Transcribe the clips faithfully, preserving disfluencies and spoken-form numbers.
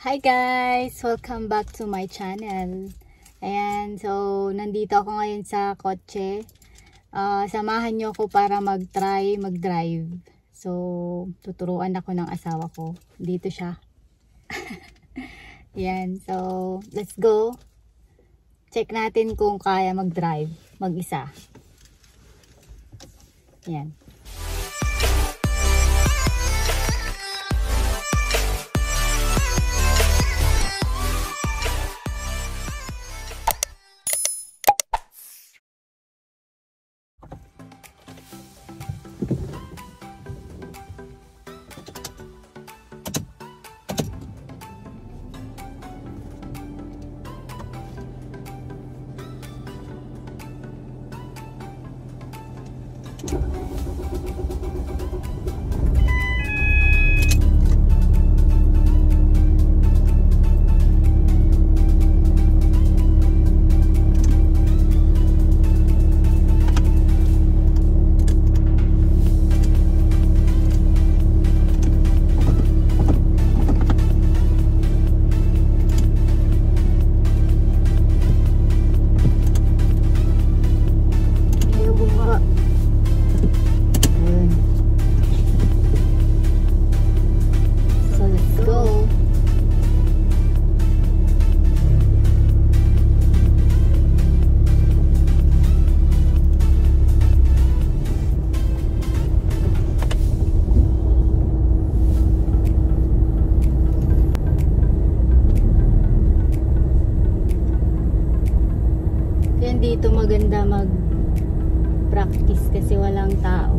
Hi guys! Welcome back to my channel. Ayan, so nandito ako ngayon sa kotse. Uh, samahan nyo ako para mag-try, mag-drive. So, tuturuan ako ng asawa ko. Dito siya. Ayan, so let's go. Check natin kung kaya mag-drive, mag-isa. Ayan. Dito maganda mag-practice kasi walang tao.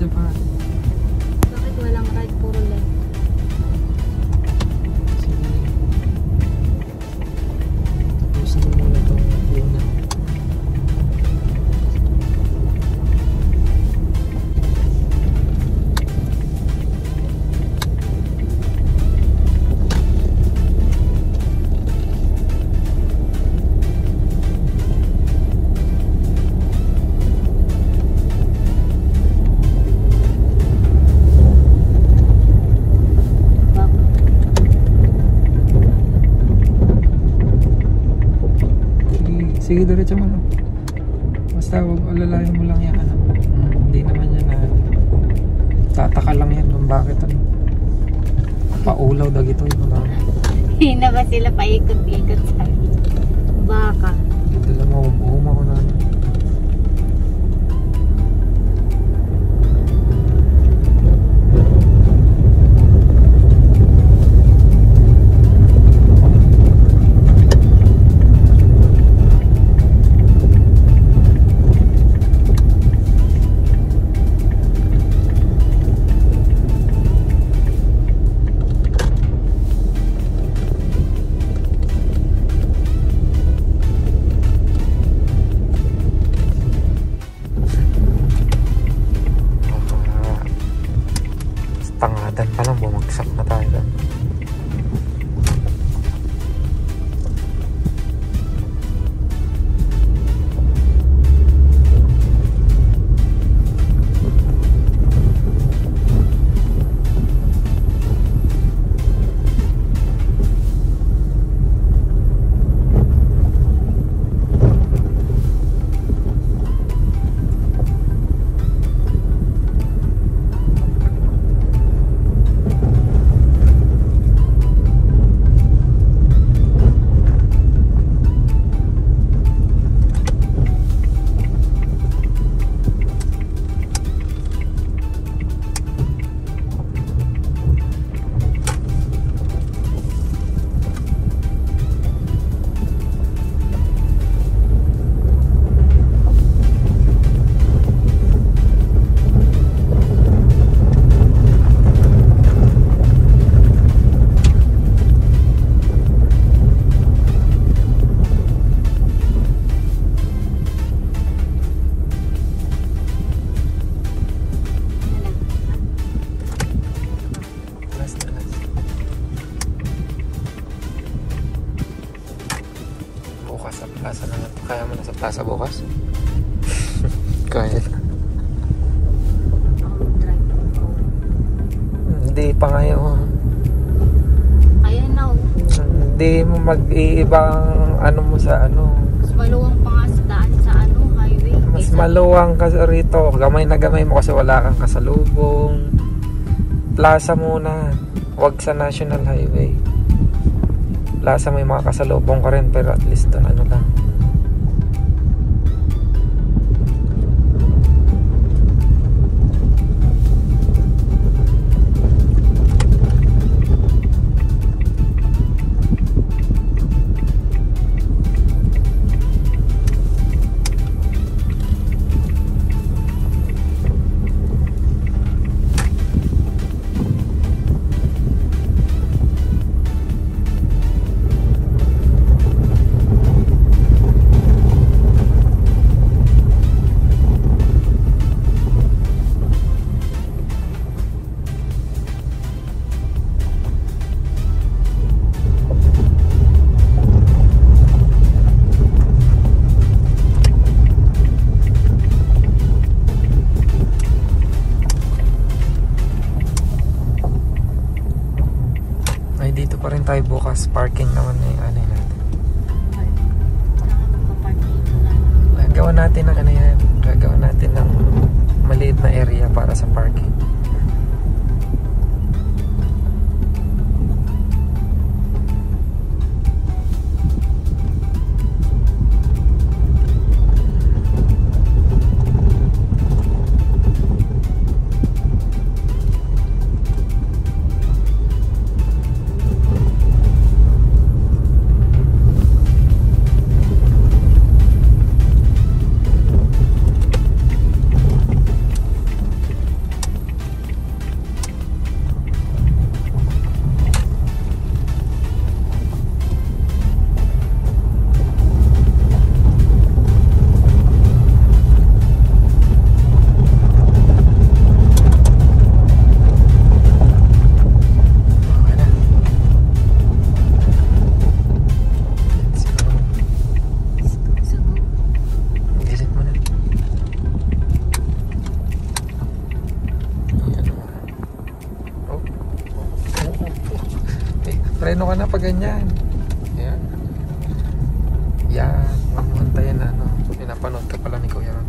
Isa pa. Bakit walang right, puro left? Sige. Tapusin mo muna itong una. Sige, diretso mo lang. Basta huwag alalayan mo lang yan. Ano. Hmm, hindi naman yan na tataka lang yan kung bakit ano. Paulaw dag ito yung mga. Hindi na ba sila paikot-ikot sa akin? Baka. Alam mo, buhuma ko na. Tangadan pa lang, bumagsak na tayo doon. Bukas sa plaza na natin. Kaya mo na sa plaza bukas? Kaya na. Hindi pa ngayon. Ayan na oh. Hindi mo mag-iibang ano mo sa ano. Mas maluwang pa nga sa daan sa ano, highway. Mas maluwang ka rito. Gamay na gamay mo kasi wala kang kasalubong. Plaza muna. Huwag sa National Highway. Plaza may mga kasalubong ka rin pero at least doon ano lang. Dito pa rin tayo bukas. Parking naman na yung ano natin. Gagawa natin ng ano yan. Gagawa natin ng maliit na area para sa parking. Mag-ano ka na pag ganyan. Yan. Yan. Mamantayan na, no? Pinapanood ka pala ni Kuya Ron.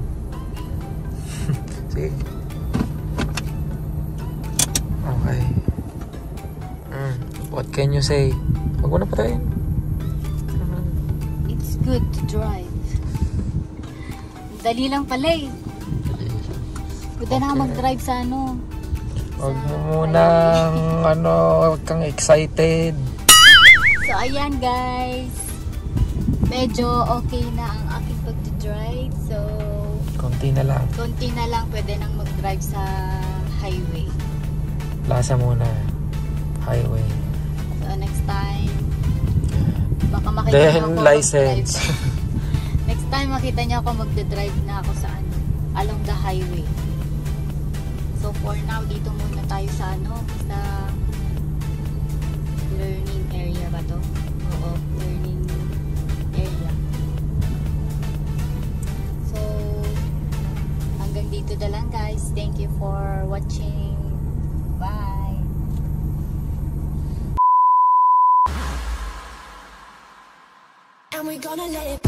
Sige. Okay. Mm. What can you say? Huwag mo na patayin. It's good to drive. Dali lang pala eh. Pwede Okay. na ka mag-drive sa ano. Huwag mo munang ano, huwag kang excited. So ayan guys. Medyo okay na ang aking pag-drive. So Konti na lang. konti na lang pwede nang mag-drive sa highway. Lasa muna. Highway. So next time baka makita Then niyo ako license. mag-drive. Next time makita niyo ako magde-drive na ako sa ano, along the highway. So for now dito muna tayo sa ano, sa learning area ba to? Oo, learning area. So hanggang dito na lang guys. Thank you for watching. Bye. And we're gonna let it